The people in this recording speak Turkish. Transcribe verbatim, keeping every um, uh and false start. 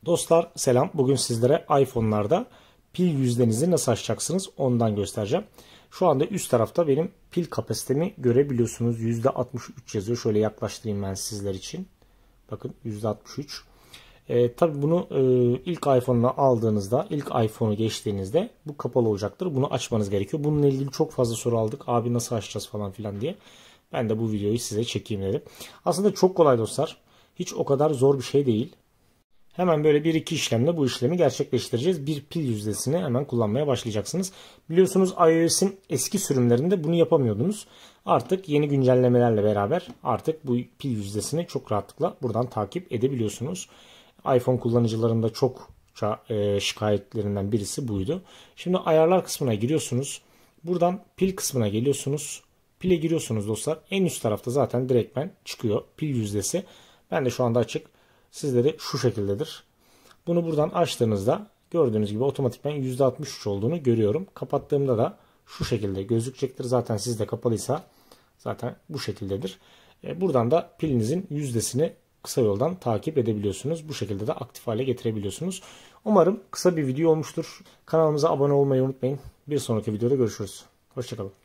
Dostlar selam. Bugün sizlere iPhone'larda pil yüzdenizi nasıl açacaksınız ondan göstereceğim. Şu anda üst tarafta benim pil kapasitemi görebiliyorsunuz. yüzde altmış üç yazıyor. Şöyle yaklaştırayım ben sizler için. Bakın yüzde altmış üç. E, tabii bunu e, ilk iPhone'la aldığınızda, ilk iPhone'u geçtiğinizde bu kapalı olacaktır. Bunu açmanız gerekiyor. Bununla ilgili çok fazla soru aldık. Abi nasıl açacağız falan filan diye. Ben de bu videoyu size çekeyim dedim. Aslında çok kolay dostlar. Hiç o kadar zor bir şey değil. Hemen böyle bir iki işlemle bu işlemi gerçekleştireceğiz. Bir pil yüzdesini hemen kullanmaya başlayacaksınız. Biliyorsunuz iOS'in eski sürümlerinde bunu yapamıyordunuz. Artık yeni güncellemelerle beraber artık bu pil yüzdesini çok rahatlıkla buradan takip edebiliyorsunuz. iPhone kullanıcılarında çokça e, şikayetlerinden birisi buydu. Şimdi ayarlar kısmına giriyorsunuz. Buradan pil kısmına geliyorsunuz. Pile giriyorsunuz dostlar. En üst tarafta zaten direktmen çıkıyor pil yüzdesi. Ben de şu anda açık. Sizde şu şekildedir. Bunu buradan açtığınızda gördüğünüz gibi otomatikman yüzde altmış üç olduğunu görüyorum. Kapattığımda da şu şekilde gözükecektir. Zaten sizde kapalıysa zaten bu şekildedir. Buradan da pilinizin yüzdesini kısa yoldan takip edebiliyorsunuz. Bu şekilde de aktif hale getirebiliyorsunuz. Umarım kısa bir video olmuştur. Kanalımıza abone olmayı unutmayın. Bir sonraki videoda görüşürüz. Hoşçakalın.